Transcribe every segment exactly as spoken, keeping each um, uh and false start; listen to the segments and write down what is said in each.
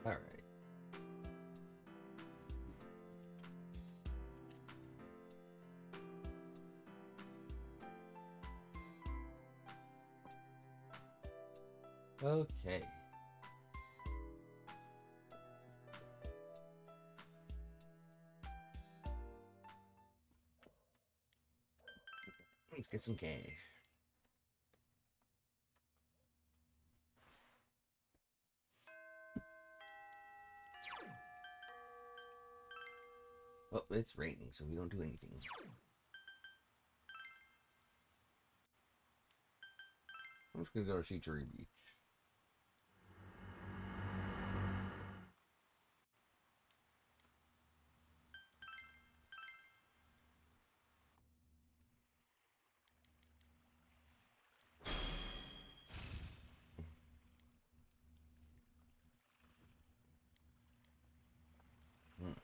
All right. Okay. Let's get some cash. Oh, it's raining, so we don't do anything. I'm just gonna go to Shichiri Beach. Hmm.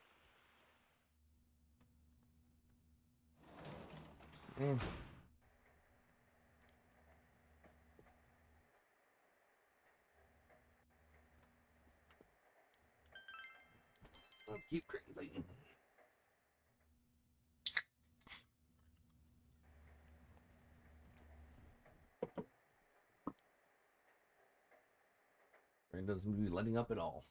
Mm. Let's keep translating. Rain doesn't seem to be letting up at all.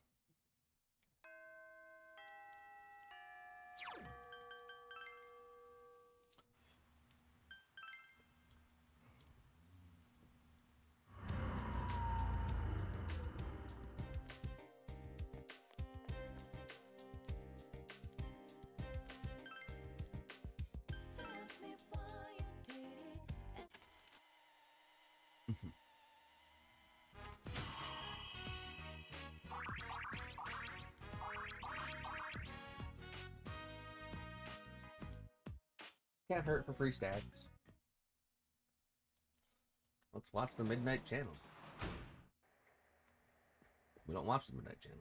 Can't hurt for free stats. Let's watch the Midnight Channel. We don't watch the Midnight Channel.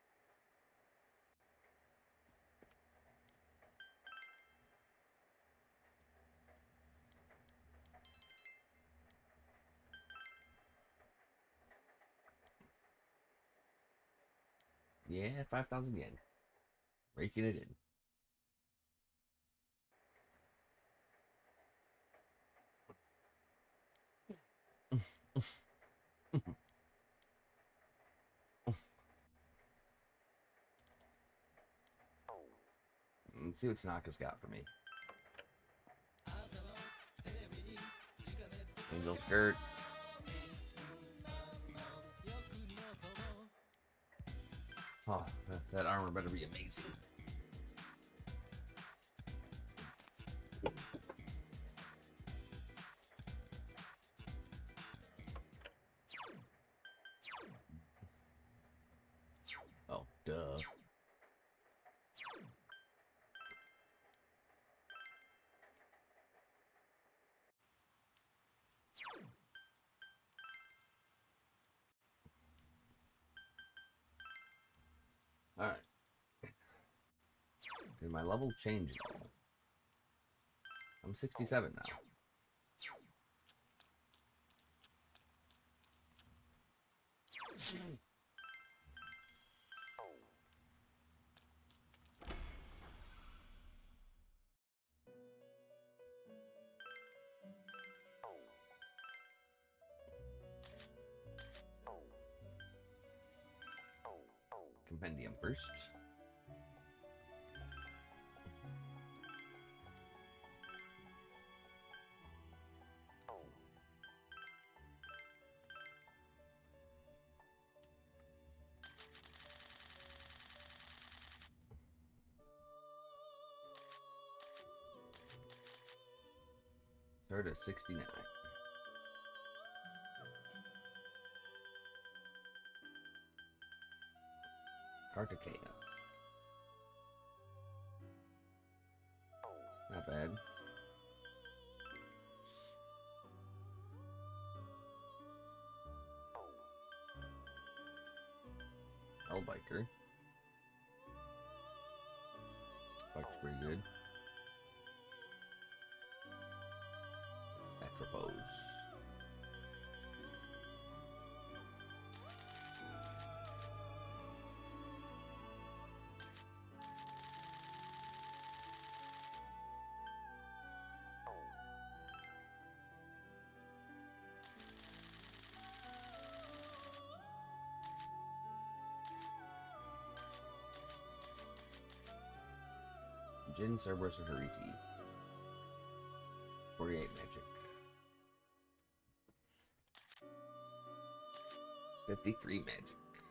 Yeah, five thousand yen. Raking it in. Let's see what Tanaka's got for me. Angel skirt. Oh, that, that armor better be amazing. Oh, duh. Alright. Did my level change at all? I'm sixty-seven now. Compendium first. Start at sixty-nine. Kartikeya. Not bad. Hellbiker. Bike's pretty good. Atropos. Jin, Cerberus, or Hariti. forty-eight magic. fifty-three magic.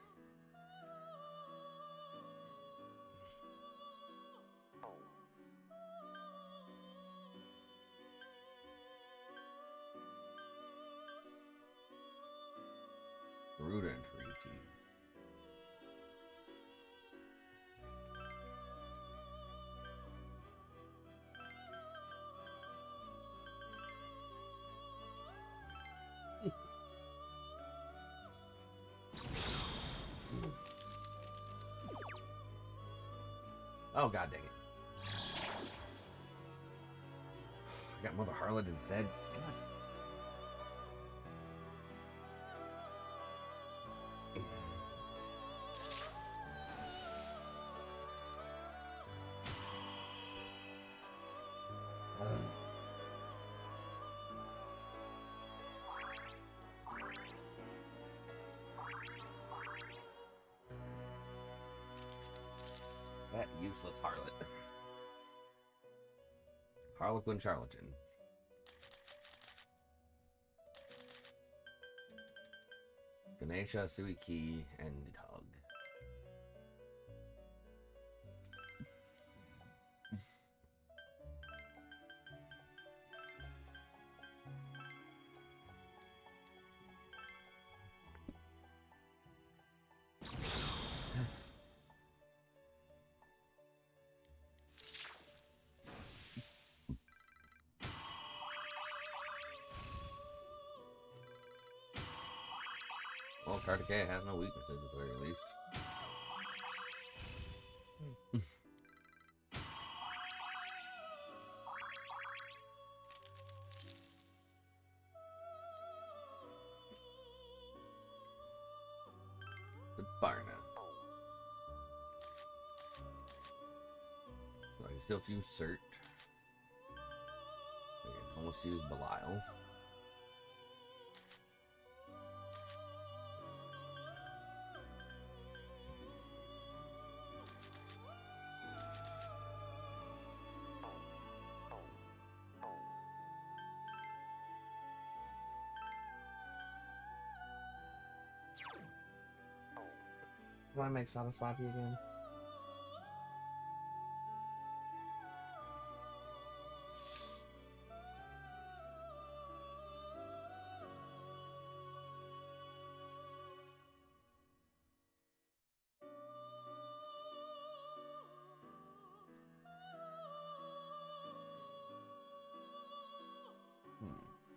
Garuda and Hariti. Oh, god dang it. I got Mother Harlot instead. God. That useless harlot. Harlequin Charlatan. Ganesha, Suiki, and Tug. Well, Kartikeya has no weaknesses at the very least. The Barna. So I can still use Cert. I can almost use Belial. Want to make Saraswati again? Hmm.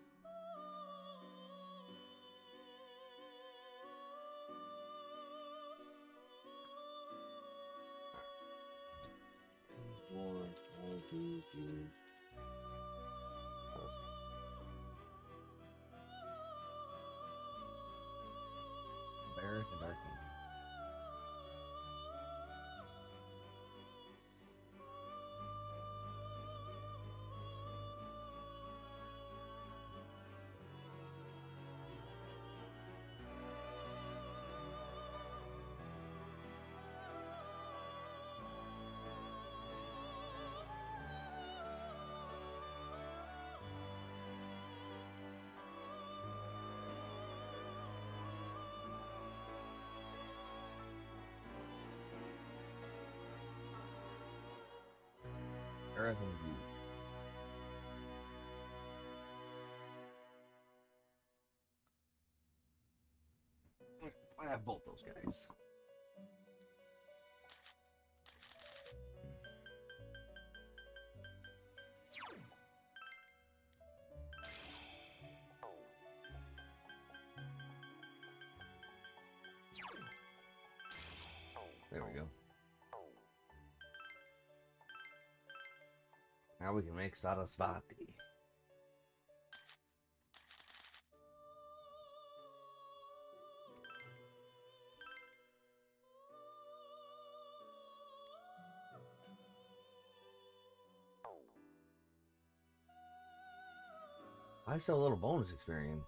One, one, two, three. Barrett and Arcane. Earth and View. I have both those guys. There we go. Now we can make Sarasvati. I still a little bonus experience.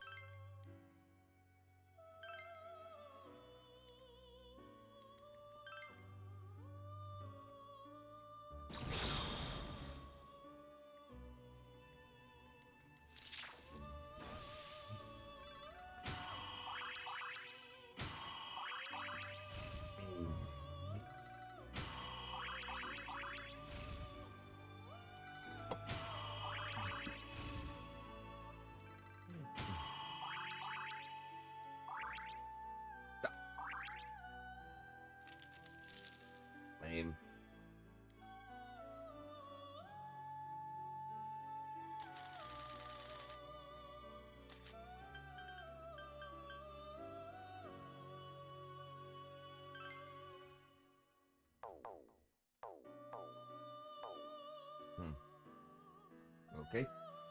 Okay.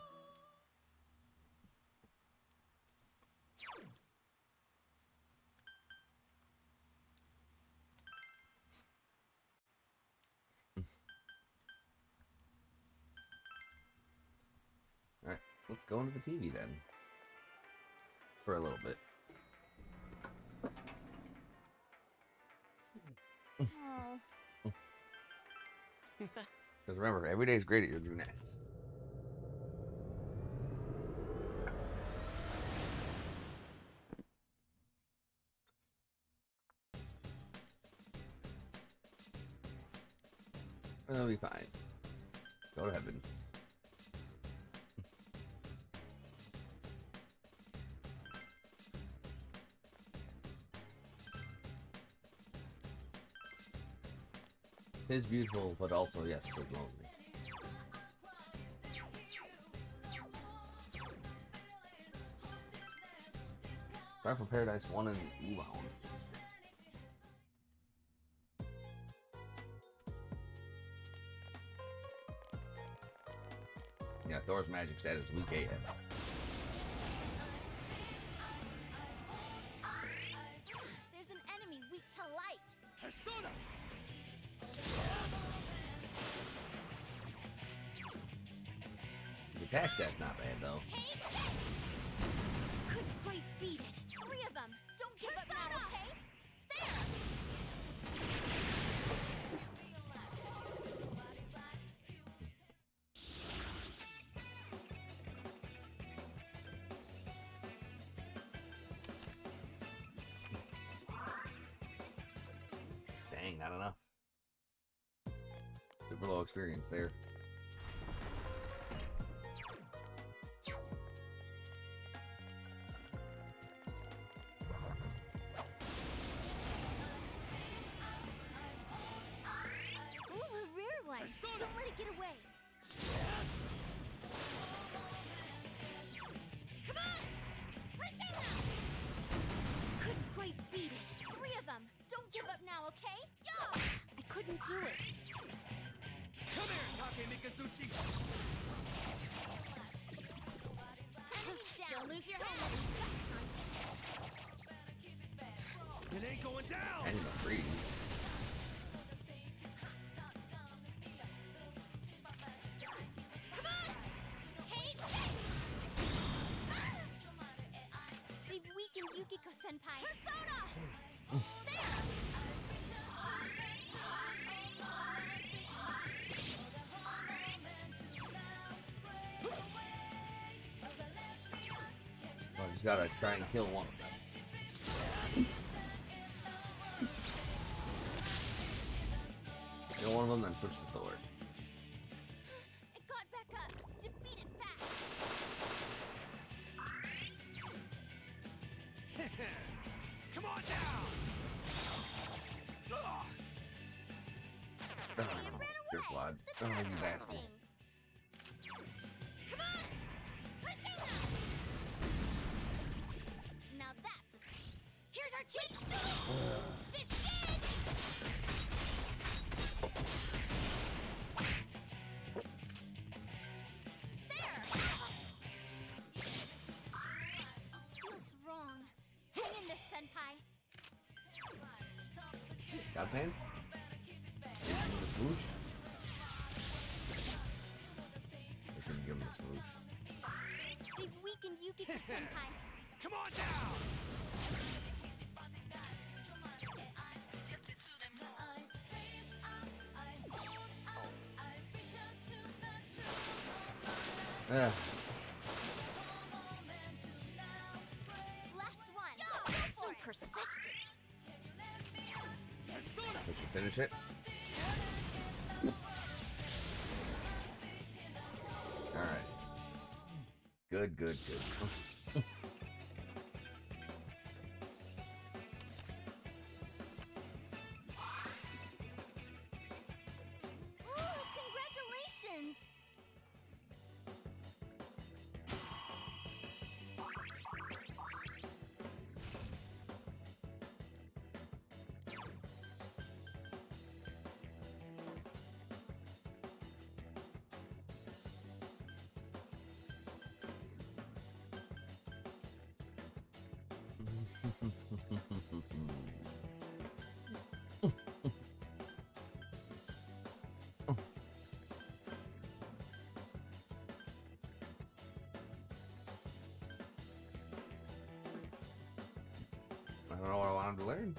Alright, let's go into the T V then. For a little bit. Oh. Because remember, every day is great at your Drew Nest. It'll be fine. Go to heaven. It is beautiful, but also, yes, it's lonely. Far from Paradise one and Ubound. Yeah, Thor's magic set is weak A F. There's an enemy weak to light. Persona! The attack stat's not bad though. Couldn't quite beat it. Three of them. Don't give up now, okay? There! Dang, not enough. Super low experience there. Ooh, a rare one. Persona! Don't let it get away. Come on! Persona! Couldn't quite beat it. Three of them. Don't give up now, okay? Yo! I couldn't do it. Come here, Take Mikazuchi! Enemy down. Don't lose your head. It ain't going down! And the freeze. Come on! Take this! They've weakened Yukiko-senpai. Persona! There! Oh, just gotta try and kill one of them. Kill one of them, then switch to Thor. It got back up. Defeat it fast. Come on down! Ugh. Oh, It ran your away. blood. The Oh, you dreadful bastard. thing. Come on! Persona! Now that's a... Here's our chance to do it! This did! There! This feels wrong. Hang in there, senpai. Got his hand? Give him the smooch. I can give him the smooch. They've weakened Yukiko-senpai. Come on down! Ugh. Last one. So persistent. Persona! We should finish it. Alright. Good, good, good. Ooh, congratulations! I don't know what I wanted to learn.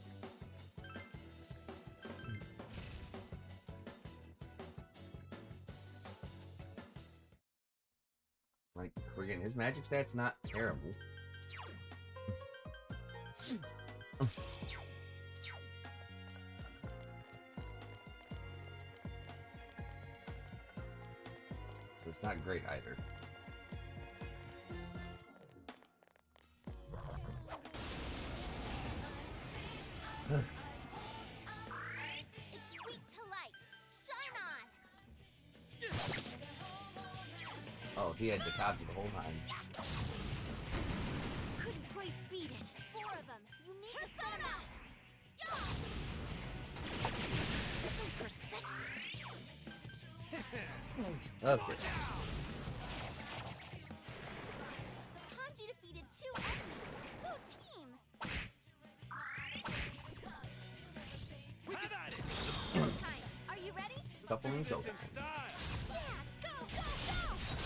Like, we're getting his magic stats not terrible. It's not great either. It's weak to light. Shine on. Oh, he had Dakaji the whole time. Couldn't quite beat it. Four of them. You need to set them out. So persistent. Okay. Hanji defeated two enemies. Go team. Have at it! Showtime. Are you ready? Couple in This show. in style! Yeah. Go, go, go.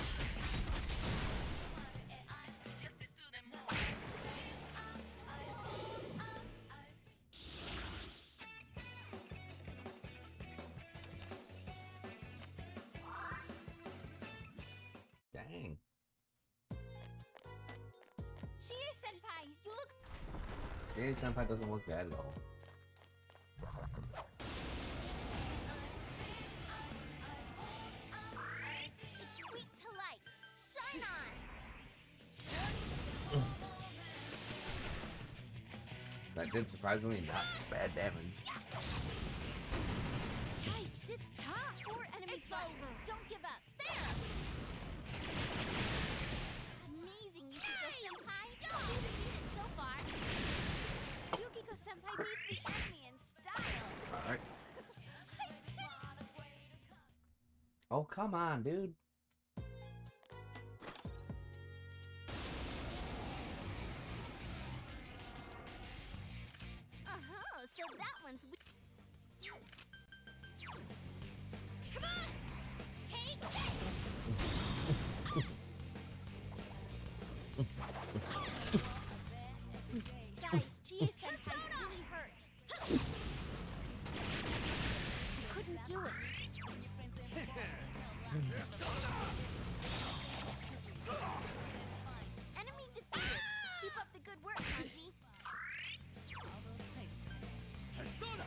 Dang. Chie-senpai, you look... Jay Senpai doesn't look bad at all. It's weak to light. Shine on. That did surprisingly not bad damage. Yikes, it's tough. Four enemies It's left. over. Don't give up. There. Amazing, Yukiko-senpai. You defeated it so far. Yukiko-senpai beats the enemy in style. Alright. I did it. Oh, come on, dude. Uh-huh, so that one's weak. Come on! Take this! Guys, Chie-senpai's really hurt. I couldn't do it. Enemy defeated. Keep up the good work, Hanji. Persona!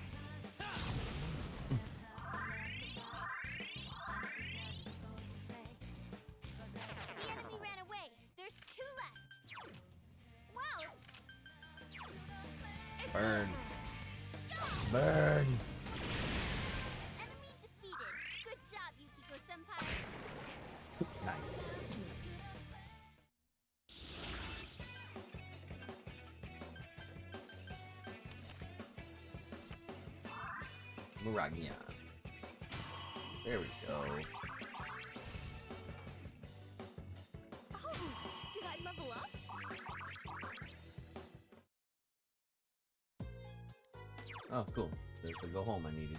The enemy ran away. There's two left. Wow. It's Burn. over. Burn. Enemy defeated. Good job, Yukiko-senpai. Nice. Muragian. There we go. Oh, did I level up? Oh, cool. There's the go home I needed.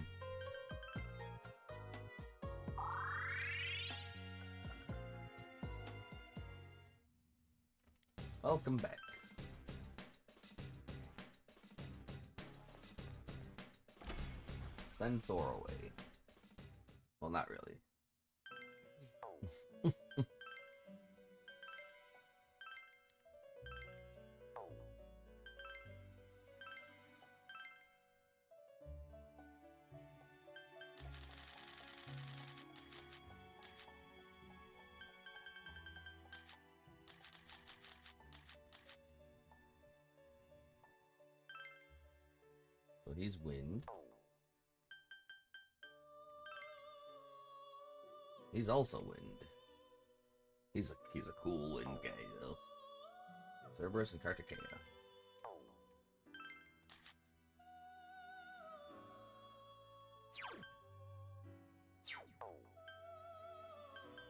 Welcome back. Send Thor away. Well, not really. So he's wind. He's also wind. He's a he's a cool wind guy though. Cerberus and Kartikeya.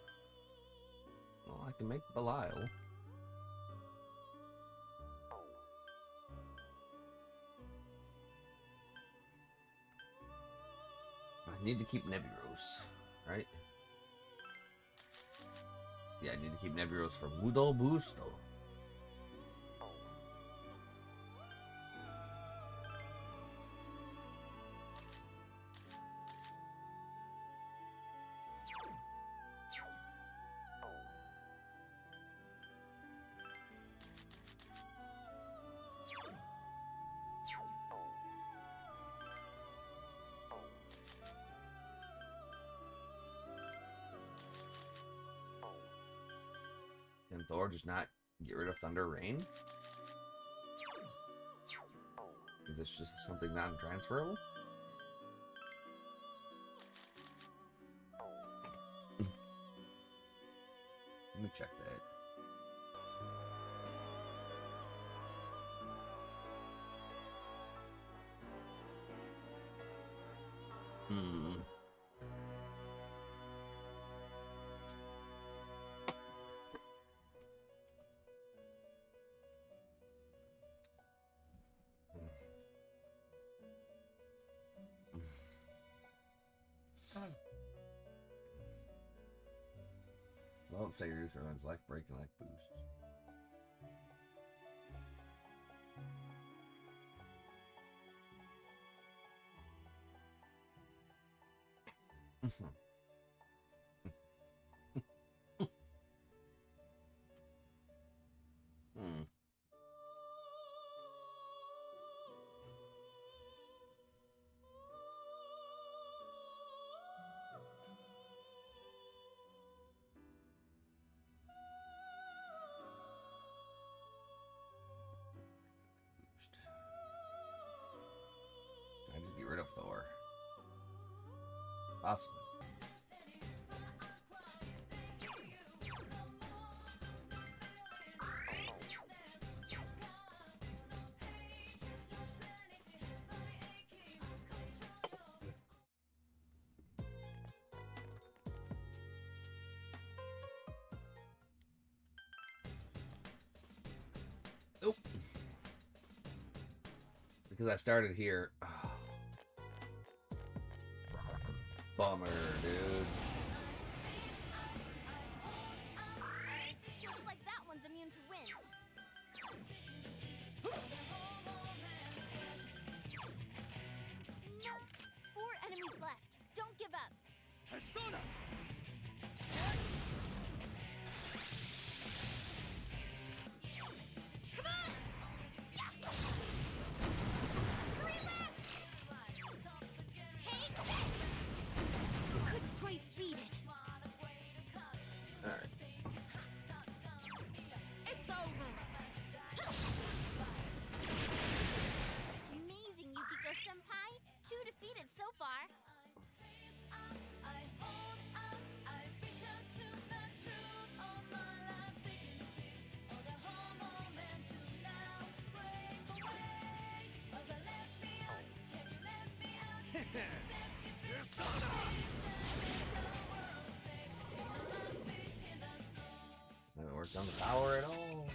Well, I can make Belial. Need to keep Neburos, right? Yeah, I need to keep Neburos for Mudo Busto. Can Thor just not get rid of Thunder Rain? Is this just something non-transferable? Let me check that. Hmm. Well, say reduce runs life breaking life boost. Hmm. Can I just get rid of Thor? Possibly. Nope. Because I started here. Oh. Bummer, dude. Looks like that one's immune to wind. No. Four enemies left. Don't give up. Persona! Come on! Yeah. Three left. Take this. Couldn't quite beat it. Alright. It's over. Amazing, Yukiko-senpai. Two defeated so far. Persona! Haven't worked on the power at all.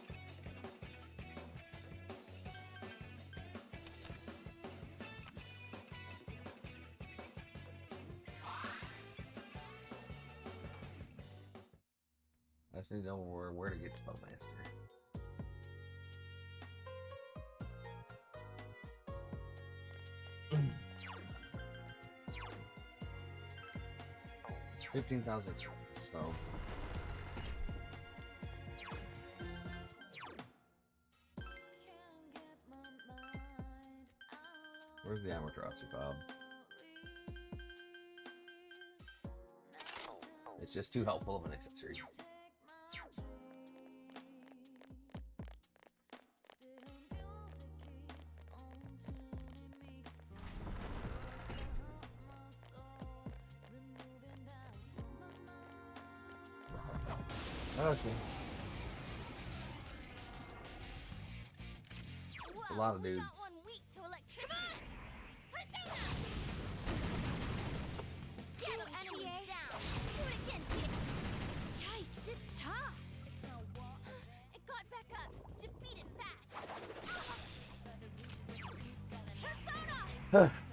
I just need to know where, where to get Spellmaster. Fifteen thousand. So. Where's the Amaterasu Bob? It's just too helpful of an accessory. Okay. Whoa, A lot of we dudes. got one weak to electricity. Get enemies down. Do it again, Chie. Yikes, it's tough. It's no war. It got back up. Defeat it fast. Persona!